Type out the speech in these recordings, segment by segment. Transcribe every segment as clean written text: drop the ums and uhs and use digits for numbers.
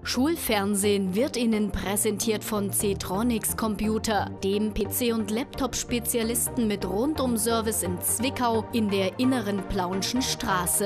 Schulfernsehen wird Ihnen präsentiert von C-Tronics Computer, dem PC- und Laptop-Spezialisten mit Rundum-Service in Zwickau in der inneren Plaunschen Straße.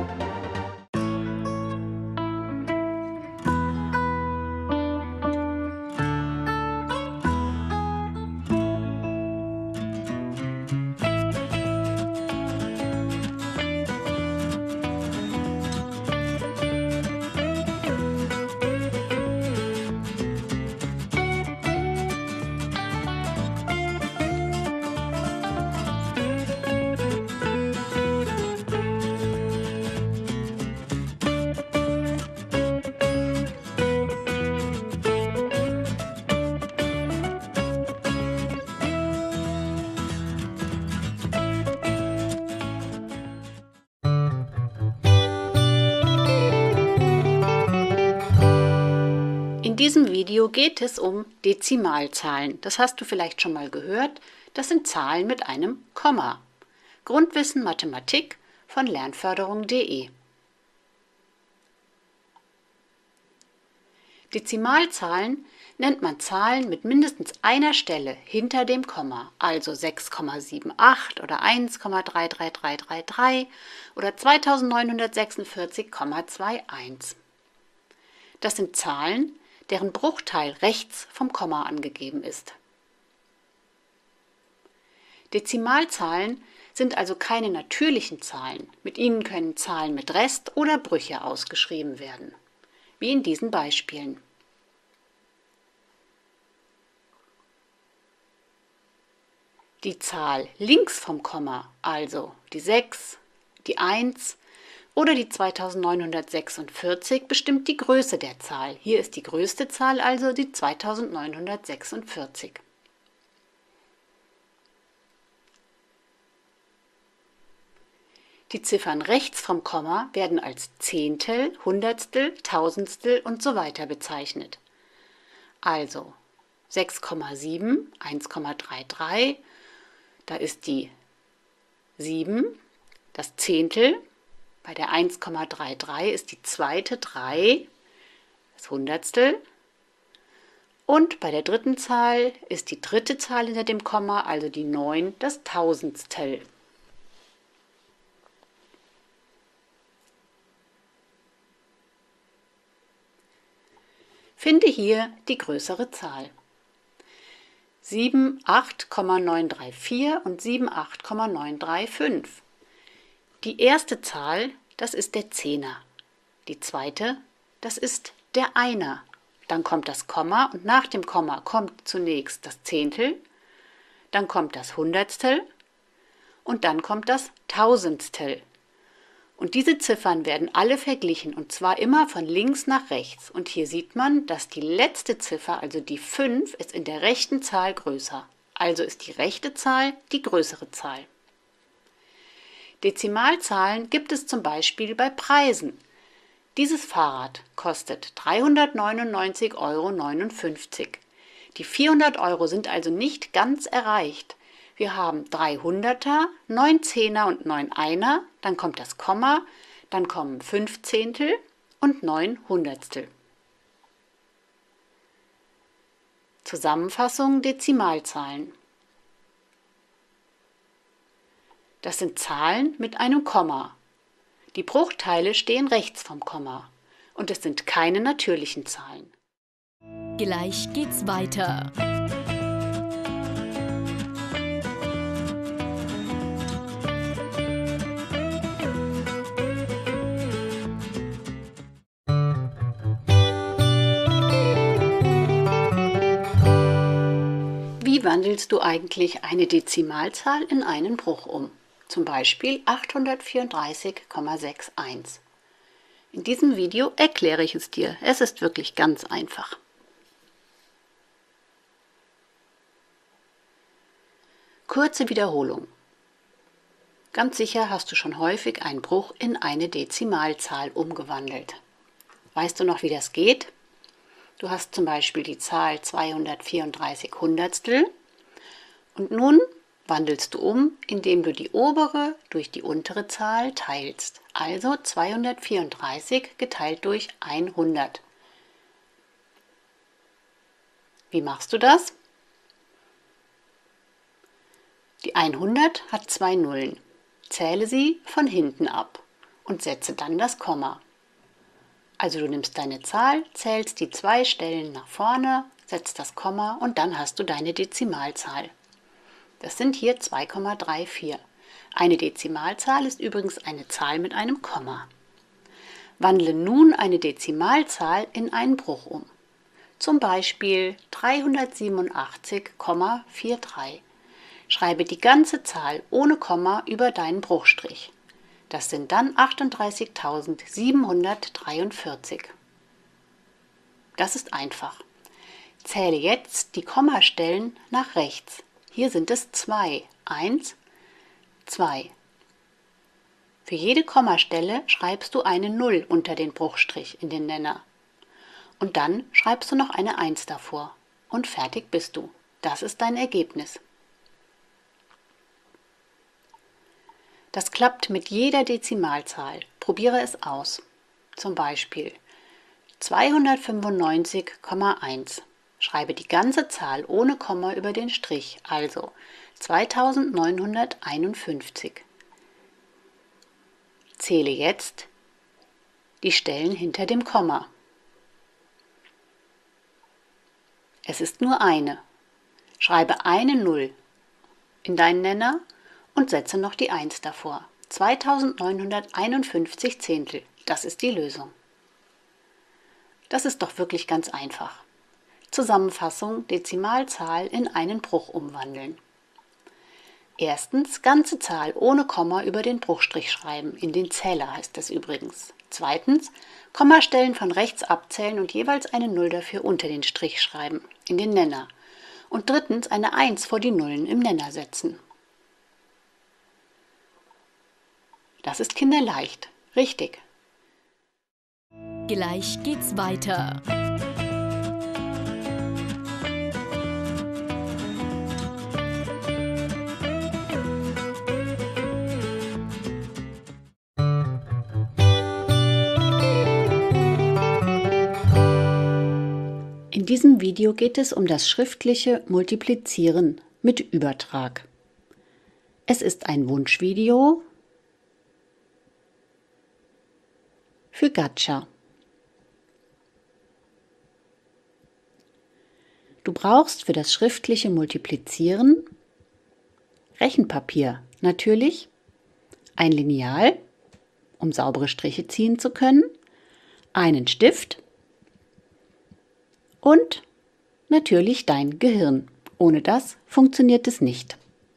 In diesem Video geht es um Dezimalzahlen. Das hast du vielleicht schon mal gehört. Das sind Zahlen mit einem Komma. Grundwissen Mathematik von lernförderung.de. Dezimalzahlen nennt man Zahlen mit mindestens einer Stelle hinter dem Komma, also 6,78 oder 1,33333 oder 2946,21. Das sind Zahlen, deren Bruchteil rechts vom Komma angegeben ist. Dezimalzahlen sind also keine natürlichen Zahlen. Mit ihnen können Zahlen mit Rest oder Brüche ausgeschrieben werden, wie in diesen Beispielen. Die Zahl links vom Komma, also die 6, die 1 oder die 2946, bestimmt die Größe der Zahl. Hier ist die größte Zahl also die 2946. Die Ziffern rechts vom Komma werden als Zehntel, Hundertstel, Tausendstel und so weiter bezeichnet. Also 6,7, 1,33, da ist die 7, das Zehntel. Bei der 1,33 ist die zweite 3, das Hundertstel. Und bei der dritten Zahl ist die dritte Zahl hinter dem Komma, also die 9, das Tausendstel. Finde hier die größere Zahl. 78,934 und 78,935. Die erste Zahl, das ist der Zehner. Die zweite, das ist der Einer. Dann kommt das Komma und nach dem Komma kommt zunächst das Zehntel, dann kommt das Hundertstel und dann kommt das Tausendstel. Und diese Ziffern werden alle verglichen und zwar immer von links nach rechts. Und hier sieht man, dass die letzte Ziffer, also die 5, ist in der rechten Zahl größer. Also ist die rechte Zahl die größere Zahl. Dezimalzahlen gibt es zum Beispiel bei Preisen. Dieses Fahrrad kostet 399,59 €. Die 400 € sind also nicht ganz erreicht. Wir haben 3 Hunderter, 9 Zehner und 9 Einer, dann kommt das Komma, dann kommen 5 Zehntel und 9 Hundertstel. Zusammenfassung Dezimalzahlen. Das sind Zahlen mit einem Komma. Die Bruchteile stehen rechts vom Komma und es sind keine natürlichen Zahlen. Gleich geht's weiter. Wie wandelst du eigentlich eine Dezimalzahl in einen Bruch um? Zum Beispiel 834,61. In diesem Video erkläre ich es dir. Es ist wirklich ganz einfach. Kurze Wiederholung. Ganz sicher hast du schon häufig einen Bruch in eine Dezimalzahl umgewandelt. Weißt du noch, wie das geht? Du hast zum Beispiel die Zahl 234 Hundertstel und nun wandelst du um, indem du die obere durch die untere Zahl teilst. Also 234 geteilt durch 100. Wie machst du das? Die 100 hat 2 Nullen. Zähle sie von hinten ab und setze dann das Komma. Also du nimmst deine Zahl, zählst die 2 Stellen nach vorne, setzt das Komma und dann hast du deine Dezimalzahl. Das sind hier 2,34. Eine Dezimalzahl ist übrigens eine Zahl mit einem Komma. Wandle nun eine Dezimalzahl in einen Bruch um. Zum Beispiel 387,43. Schreibe die ganze Zahl ohne Komma über deinen Bruchstrich. Das sind dann 38.743. Das ist einfach. Zähle jetzt die Kommastellen nach rechts. Hier sind es 2. 1, 2. Für jede Kommastelle schreibst du eine 0 unter den Bruchstrich in den Nenner. Und dann schreibst du noch eine 1 davor. Und fertig bist du. Das ist dein Ergebnis. Das klappt mit jeder Dezimalzahl. Probiere es aus. Zum Beispiel 295,1. Schreibe die ganze Zahl ohne Komma über den Strich, also 2951. Zähle jetzt die Stellen hinter dem Komma. Es ist nur eine. Schreibe eine 0 in deinen Nenner und setze noch die 1 davor. 2951 Zehntel, das ist die Lösung. Das ist doch wirklich ganz einfach. Zusammenfassung: Dezimalzahl in einen Bruch umwandeln. Erstens, ganze Zahl ohne Komma über den Bruchstrich schreiben, in den Zähler heißt das übrigens. Zweitens, Kommastellen von rechts abzählen und jeweils eine 0 dafür unter den Strich schreiben, in den Nenner. Und drittens, eine 1 vor die Nullen im Nenner setzen. Das ist kinderleicht, richtig. Gleich geht's weiter. In diesem Video geht es um das schriftliche Multiplizieren mit Übertrag. Es ist ein Wunschvideo für Gatscha. Du brauchst für das schriftliche Multiplizieren Rechenpapier natürlich, ein Lineal, um saubere Striche ziehen zu können, einen Stift und natürlich dein Gehirn. Ohne das funktioniert es nicht.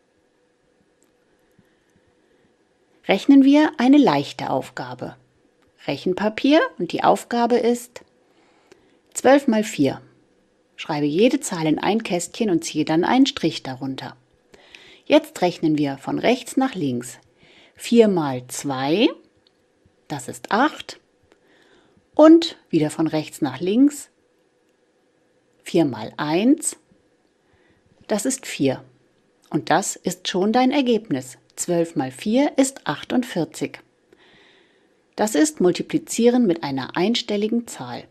Rechnen wir eine leichte Aufgabe. Rechenpapier und die Aufgabe ist 12 mal 4. Schreibe jede Zahl in ein Kästchen und ziehe dann einen Strich darunter. Jetzt rechnen wir von rechts nach links. 4 mal 2, das ist 8. Und wieder von rechts nach links. 4 mal 1, das ist 4. Und das ist schon dein Ergebnis. 12 mal 4 ist 48. Das ist Multiplizieren mit einer einstelligen Zahl.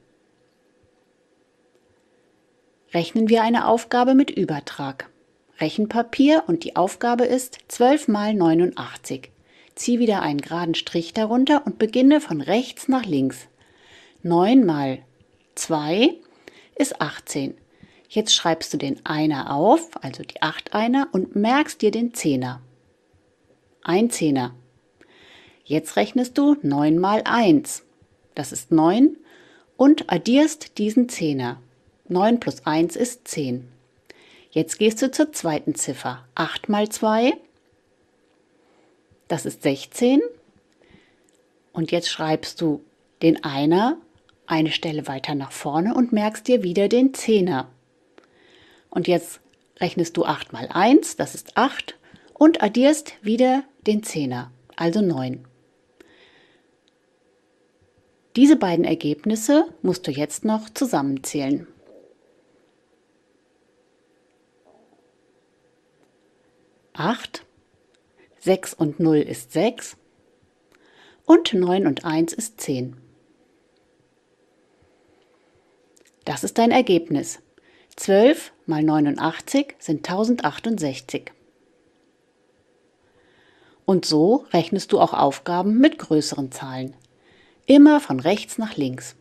Rechnen wir eine Aufgabe mit Übertrag. Rechenpapier und die Aufgabe ist 12 mal 89. Zieh wieder einen geraden Strich darunter und beginne von rechts nach links. 9 mal 2 ist 18. Jetzt schreibst du den Einer auf, also die 8 Einer, und merkst dir den Zehner. Ein Zehner. Jetzt rechnest du 9 mal 1. Das ist 9 und addierst diesen Zehner. 9 plus 1 ist 10. Jetzt gehst du zur zweiten Ziffer. 8 mal 2, das ist 16. Und jetzt schreibst du den Einer eine Stelle weiter nach vorne und merkst dir wieder den Zehner. Und jetzt rechnest du 8 mal 1, das ist 8, und addierst wieder den Zehner, also 9. Diese beiden Ergebnisse musst du jetzt noch zusammenzählen. 8, 6 und 0 ist 6 und 9 und 1 ist 10. Das ist dein Ergebnis. 12 mal 89 sind 1068. Und so rechnest du auch Aufgaben mit größeren Zahlen. Immer von rechts nach links.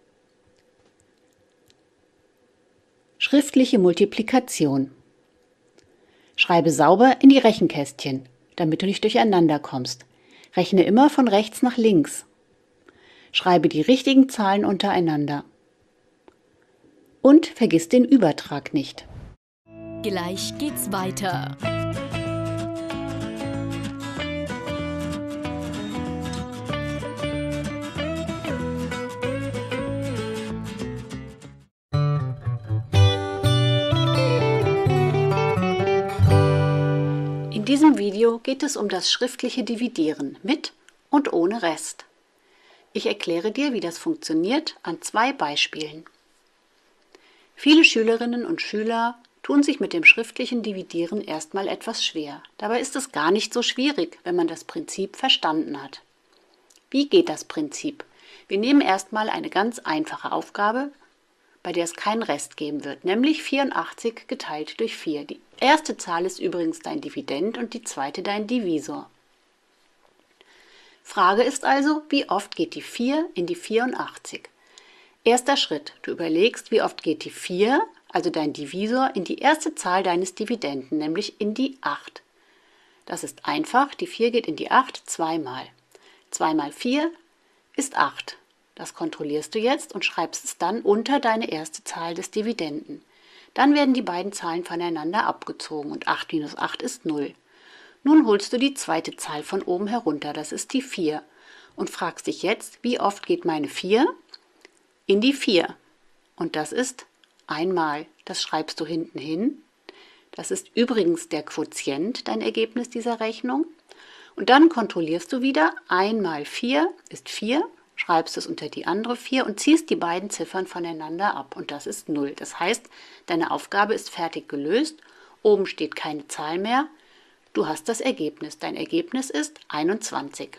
Schriftliche Multiplikation. Schreibe sauber in die Rechenkästchen, damit du nicht durcheinander kommst. Rechne immer von rechts nach links. Schreibe die richtigen Zahlen untereinander. Und vergiss den Übertrag nicht. Gleich geht's weiter. In diesem Video geht es um das schriftliche Dividieren mit und ohne Rest. Ich erkläre dir, wie das funktioniert, an 2 Beispielen. Viele Schülerinnen und Schüler tun sich mit dem schriftlichen Dividieren erstmal etwas schwer. Dabei ist es gar nicht so schwierig, wenn man das Prinzip verstanden hat. Wie geht das Prinzip? Wir nehmen erstmal eine ganz einfache Aufgabe, bei der es keinen Rest geben wird, nämlich 84 geteilt durch 4. Die erste Zahl ist übrigens dein Dividend und die zweite dein Divisor. Frage ist also, wie oft geht die 4 in die 84? Erster Schritt, du überlegst, wie oft geht die 4, also dein Divisor, in die erste Zahl deines Dividenden, nämlich in die 8. Das ist einfach, die 4 geht in die 8 zweimal. 2 mal 4 ist 8. Das kontrollierst du jetzt und schreibst es dann unter deine erste Zahl des Dividenden. Dann werden die beiden Zahlen voneinander abgezogen und 8 minus 8 ist 0. Nun holst du die zweite Zahl von oben herunter, das ist die 4, und fragst dich jetzt, wie oft geht meine 4 in die 4? Und das ist einmal. Das schreibst du hinten hin. Das ist übrigens der Quotient, dein Ergebnis dieser Rechnung. Und dann kontrollierst du wieder, 1 mal 4 ist 4, schreibst es unter die andere 4 und ziehst die beiden Ziffern voneinander ab. Und das ist 0. Das heißt, deine Aufgabe ist fertig gelöst. Oben steht keine Zahl mehr. Du hast das Ergebnis. Dein Ergebnis ist 21.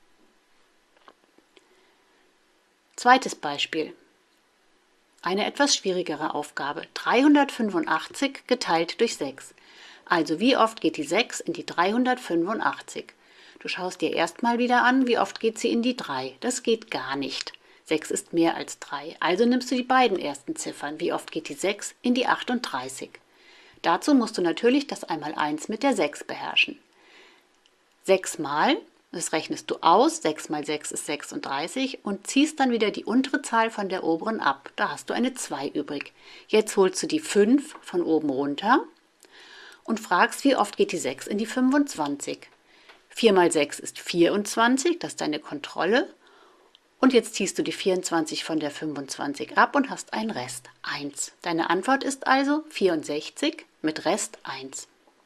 Zweites Beispiel. Eine etwas schwierigere Aufgabe. 385 geteilt durch 6. Also wie oft geht die 6 in die 385? Du schaust dir erstmal wieder an, wie oft geht sie in die 3. Das geht gar nicht. 6 ist mehr als 3. Also nimmst du die beiden ersten Ziffern. Wie oft geht die 6 in die 38? Dazu musst du natürlich das Einmaleins mit der 6 beherrschen. 6 mal, das rechnest du aus, 6 mal 6 ist 36 und ziehst dann wieder die untere Zahl von der oberen ab. Da hast du eine 2 übrig. Jetzt holst du die 5 von oben runter und fragst, wie oft geht die 6 in die 25? 4 mal 6 ist 24, das ist deine Kontrolle. Und jetzt ziehst du die 24 von der 25 ab und hast einen Rest, 1. Deine Antwort ist also 64 mit Rest 1.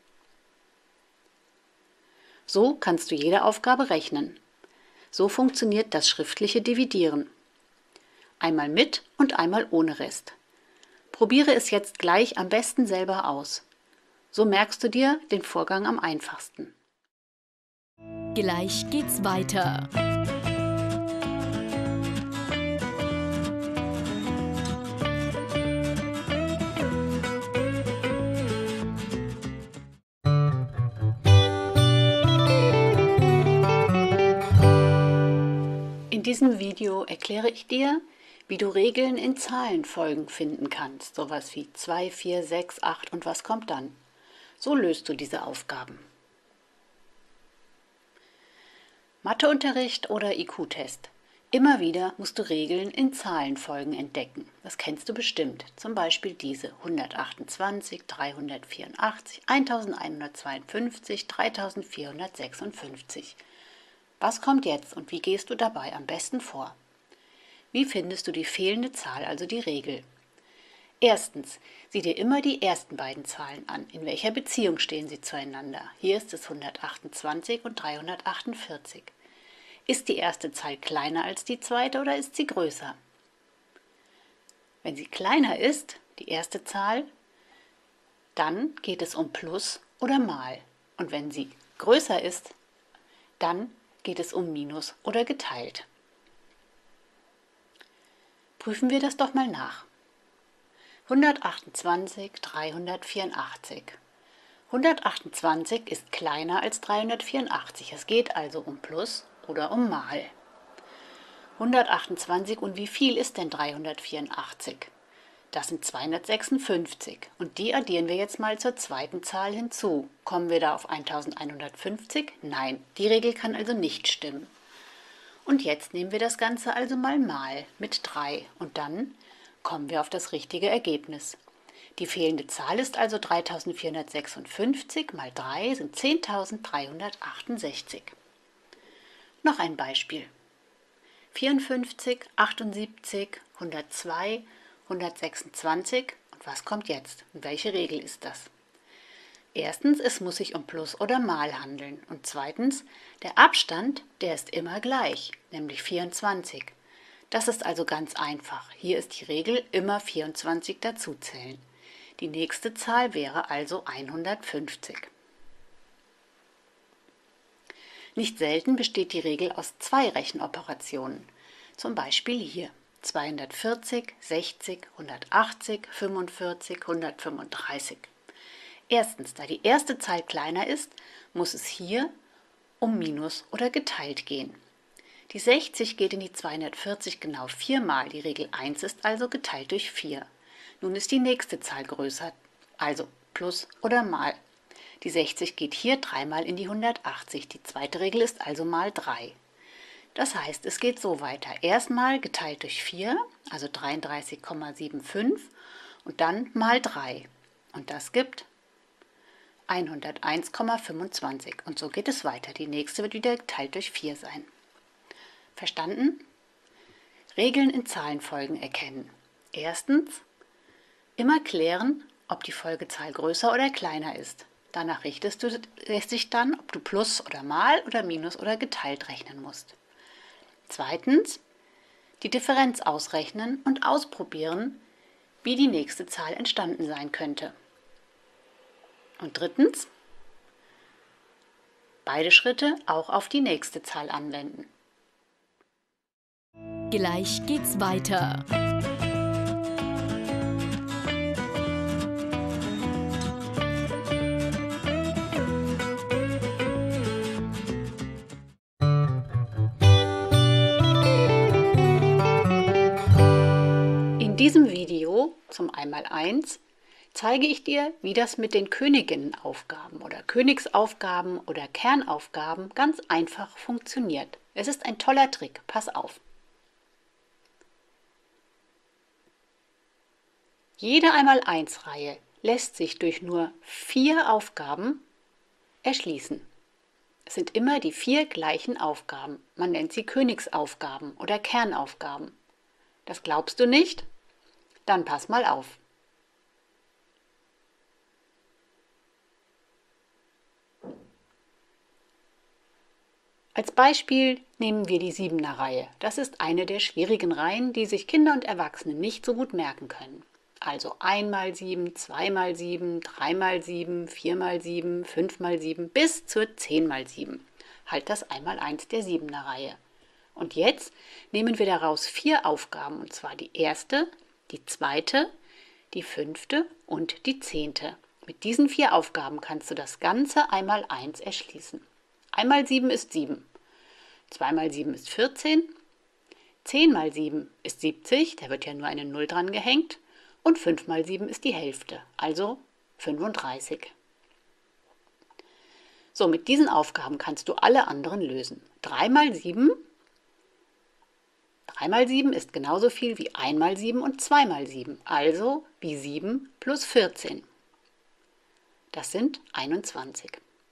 So kannst du jede Aufgabe rechnen. So funktioniert das schriftliche Dividieren. Einmal mit und einmal ohne Rest. Probiere es jetzt gleich am besten selber aus. So merkst du dir den Vorgang am einfachsten. Gleich geht's weiter. In diesem Video erkläre ich dir, wie du Regeln in Zahlenfolgen finden kannst, sowas wie 2, 4, 6, 8 und was kommt dann. So löst du diese Aufgaben. Matheunterricht oder IQ-Test. Immer wieder musst du Regeln in Zahlenfolgen entdecken. Das kennst du bestimmt. Zum Beispiel diese 128, 384, 1152, 3456. Was kommt jetzt und wie gehst du dabei am besten vor? Wie findest du die fehlende Zahl, also die Regel? Erstens, sieh dir immer die ersten beiden Zahlen an. In welcher Beziehung stehen sie zueinander? Hier ist es 128 und 348. Ist die erste Zahl kleiner als die zweite oder ist sie größer? Wenn sie kleiner ist, die erste Zahl, dann geht es um Plus oder Mal. Und wenn sie größer ist, dann geht es um Minus oder geteilt. Prüfen wir das doch mal nach. 128, 384. 128 ist kleiner als 384. Es geht also um Plus oder um Mal. 128 und wie viel ist denn 384? Das sind 256 und die addieren wir jetzt mal zur zweiten Zahl hinzu. Kommen wir da auf 1150? Nein, die Regel kann also nicht stimmen. Und jetzt nehmen wir das Ganze also mal mit 3 und dann kommen wir auf das richtige Ergebnis. Die fehlende Zahl ist also 3456 mal 3 sind 10.368. Noch ein Beispiel. 54, 78, 102, 126 und was kommt jetzt? Und welche Regel ist das? Erstens, es muss sich um Plus oder Mal handeln und zweitens, der Abstand, der ist immer gleich, nämlich 24. Das ist also ganz einfach. Hier ist die Regel, immer 24 dazuzählen. Die nächste Zahl wäre also 150. Nicht selten besteht die Regel aus zwei Rechenoperationen. Zum Beispiel hier 240, 60, 180, 45, 135. Erstens, da die erste Zahl kleiner ist, muss es hier um Minus oder geteilt gehen. Die 60 geht in die 240 genau 4 Mal, die Regel 1 ist also geteilt durch 4. Nun ist die nächste Zahl größer, also Plus oder Mal. Die 60 geht hier 3 Mal in die 180, die zweite Regel ist also mal 3. Das heißt, es geht so weiter. Erstmal geteilt durch 4, also 33,75 und dann mal 3. Und das gibt 101,25. Und so geht es weiter. Die nächste wird wieder geteilt durch 4 sein. Verstanden? Regeln in Zahlenfolgen erkennen. Erstens, immer klären, ob die Folgezahl größer oder kleiner ist. Danach richtest du dich dann, ob du Plus oder Mal oder Minus oder geteilt rechnen musst. Zweitens, die Differenz ausrechnen und ausprobieren, wie die nächste Zahl entstanden sein könnte. Und drittens, beide Schritte auch auf die nächste Zahl anwenden. Gleich geht's weiter. In diesem Video zum Einmaleins zeige ich dir, wie das mit den Königinnenaufgaben oder Königsaufgaben oder Kernaufgaben ganz einfach funktioniert. Es ist ein toller Trick, pass auf. Jede Einmaleins-Reihe lässt sich durch nur 4 Aufgaben erschließen. Es sind immer die 4 gleichen Aufgaben. Man nennt sie Königsaufgaben oder Kernaufgaben. Das glaubst du nicht? Dann pass mal auf. Als Beispiel nehmen wir die 7er-Reihe. Das ist eine der schwierigen Reihen, die sich Kinder und Erwachsene nicht so gut merken können. Also 1x7, 2x7, 3x7, 4x7, 5x7 bis zur 10x7. Halt das Einmaleins der 7er-Reihe. Und jetzt nehmen wir daraus 4 Aufgaben, und zwar die erste, die zweite, die 5. und die 10. Mit diesen 4 Aufgaben kannst du das ganze Einmaleins erschließen. 1x7 ist 7, 2x7 ist 14, 10x7 ist 70, da wird ja nur eine 0 dran gehängt, und 5x7 ist die Hälfte, also 35. So, mit diesen Aufgaben kannst du alle anderen lösen. 3x7 ist genauso viel wie 1x7 und 2x7, also wie 7 plus 14. Das sind 21.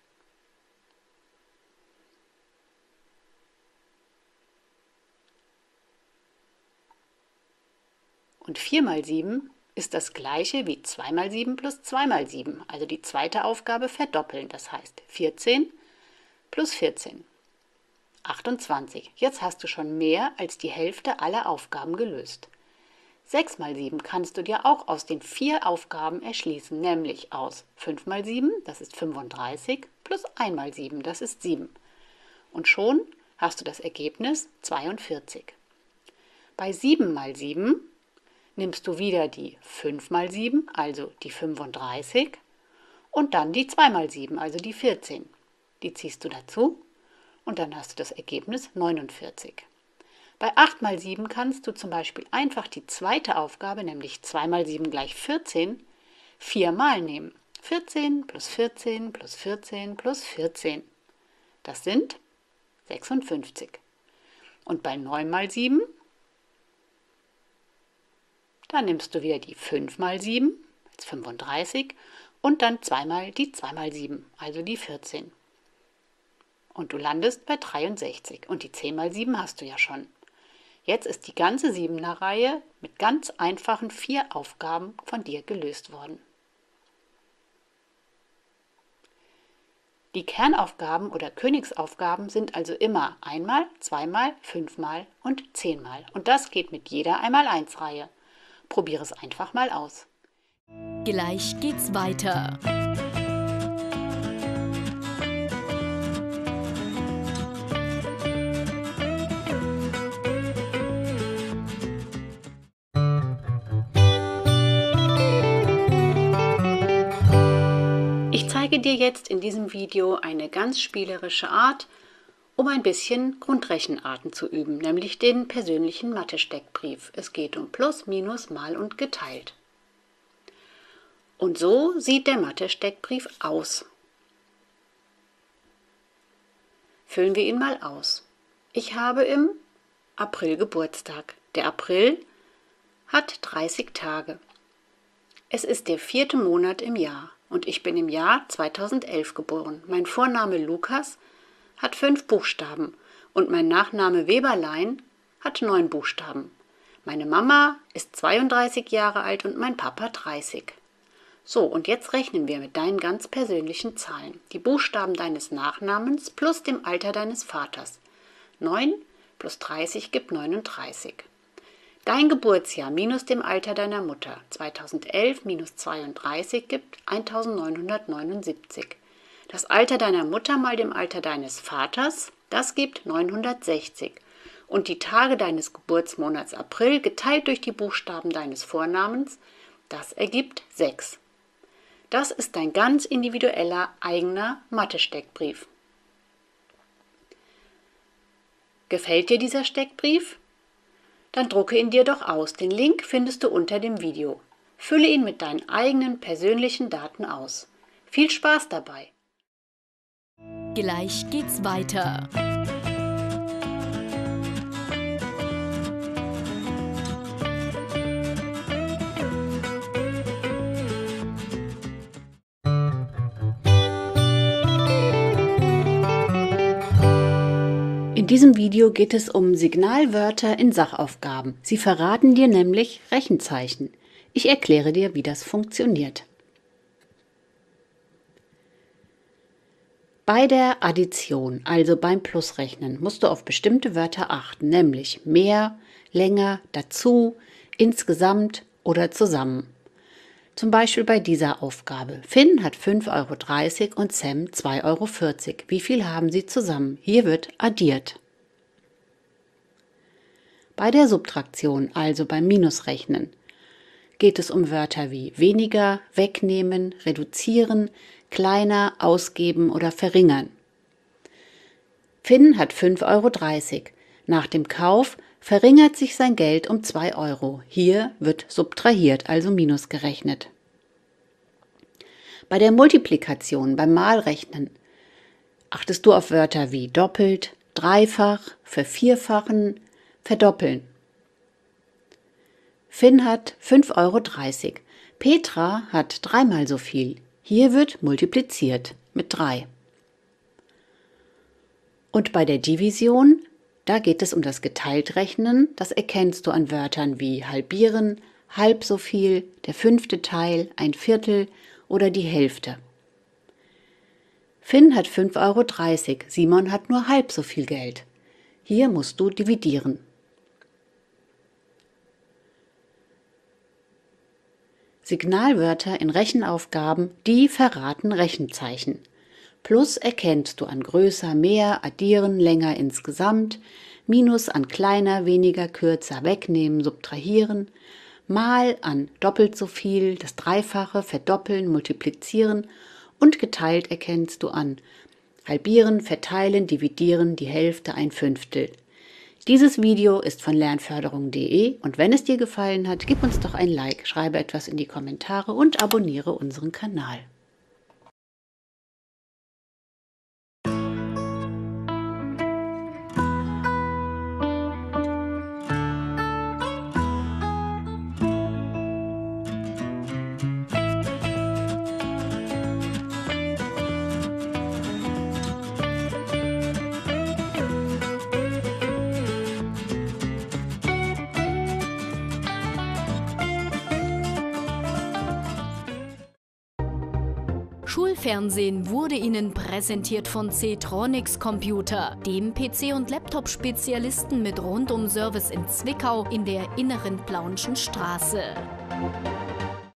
Und 4x7 ist das gleiche wie 2x7 plus 2x7, also die zweite Aufgabe verdoppeln, das heißt 14 plus 14. 28. Jetzt hast du schon mehr als die Hälfte aller Aufgaben gelöst. 6x7 kannst du dir auch aus den 4 Aufgaben erschließen, nämlich aus 5x7, das ist 35, plus 1x7, das ist 7. Und schon hast du das Ergebnis 42. Bei 7x7, nimmst du wieder die 5 mal 7, also die 35, und dann die 2 mal 7, also die 14. Die ziehst du dazu und dann hast du das Ergebnis 49. Bei 8 mal 7 kannst du zum Beispiel einfach die zweite Aufgabe, nämlich 2 mal 7 gleich 14, 4 mal nehmen. 14 plus 14 plus 14 plus 14. Das sind 56. Und bei 9 mal 7, dann nimmst du wieder die 5 mal 7, jetzt 35, und dann zweimal die 2 mal 7, also die 14. Und du landest bei 63. Und die 10 mal 7 hast du ja schon. Jetzt ist die ganze 7er-Reihe mit ganz einfachen 4 Aufgaben von dir gelöst worden. Die Kernaufgaben oder Königsaufgaben sind also immer einmal, zweimal, 5-mal und 10-mal. Und das geht mit jeder Einmal-1-Reihe. Probiere es einfach mal aus. Gleich geht's weiter. Ich zeige dir jetzt in diesem Video eine ganz spielerische Art, um ein bisschen Grundrechenarten zu üben, nämlich den persönlichen Mathe-Steckbrief. Es geht um Plus, Minus, Mal und Geteilt. Und so sieht der Mathe-Steckbrief aus. Füllen wir ihn mal aus. Ich habe im April Geburtstag. Der April hat 30 Tage. Es ist der 4. Monat im Jahr und ich bin im Jahr 2011 geboren. Mein Vorname Lukas hat 5 Buchstaben und mein Nachname Weberlein hat 9 Buchstaben. Meine Mama ist 32 Jahre alt und mein Papa 30. So, und jetzt rechnen wir mit deinen ganz persönlichen Zahlen. Die Buchstaben deines Nachnamens plus dem Alter deines Vaters. 9 plus 30 gibt 39. Dein Geburtsjahr minus dem Alter deiner Mutter. 2011 minus 32 gibt 1979. Das Alter deiner Mutter mal dem Alter deines Vaters, das gibt 960. Und die Tage deines Geburtsmonats April geteilt durch die Buchstaben deines Vornamens, das ergibt 6. Das ist dein ganz individueller, eigener Mathe-Steckbrief. Gefällt dir dieser Steckbrief? Dann drucke ihn dir doch aus. Den Link findest du unter dem Video. Fülle ihn mit deinen eigenen persönlichen Daten aus. Viel Spaß dabei! Gleich geht's weiter. In diesem Video geht es um Signalwörter in Sachaufgaben. Sie verraten dir nämlich Rechenzeichen. Ich erkläre dir, wie das funktioniert. Bei der Addition, also beim Plusrechnen, musst du auf bestimmte Wörter achten, nämlich mehr, länger, dazu, insgesamt oder zusammen. Zum Beispiel bei dieser Aufgabe. Finn hat 5,30 € und Sam 2,40 €. Wie viel haben sie zusammen? Hier wird addiert. Bei der Subtraktion, also beim Minusrechnen, geht es um Wörter wie weniger, wegnehmen, reduzieren, kleiner, ausgeben oder verringern. Finn hat 5,30 €. Nach dem Kauf verringert sich sein Geld um 2 €. Hier wird subtrahiert, also minus gerechnet. Bei der Multiplikation, beim Malrechnen, achtest du auf Wörter wie doppelt, dreifach, vervierfachen, verdoppeln. Finn hat 5,30 €. Petra hat 3-mal so viel. Hier wird multipliziert mit 3. Und bei der Division, da geht es um das Geteilt-Rechnen. Das erkennst du an Wörtern wie halbieren, halb so viel, der 5. Teil, ein Viertel oder die Hälfte. Finn hat 5,30 €, Simon hat nur halb so viel Geld. Hier musst du dividieren. Signalwörter in Rechenaufgaben, die verraten Rechenzeichen. Plus erkennst du an größer, mehr, addieren, länger insgesamt, Minus an kleiner, weniger, kürzer, wegnehmen, subtrahieren, mal an doppelt so viel, das Dreifache, verdoppeln, multiplizieren und geteilt erkennst du an halbieren, verteilen, dividieren, die Hälfte, ein Fünftel. Dieses Video ist von lernförderung.de und wenn es dir gefallen hat, gib uns doch ein Like, schreibe etwas in die Kommentare und abonniere unseren Kanal. Schulfernsehen wurde Ihnen präsentiert von C-Tronics Computer, dem PC- und Laptop-Spezialisten mit Rundum-Service in Zwickau in der Inneren Plaunschen Straße.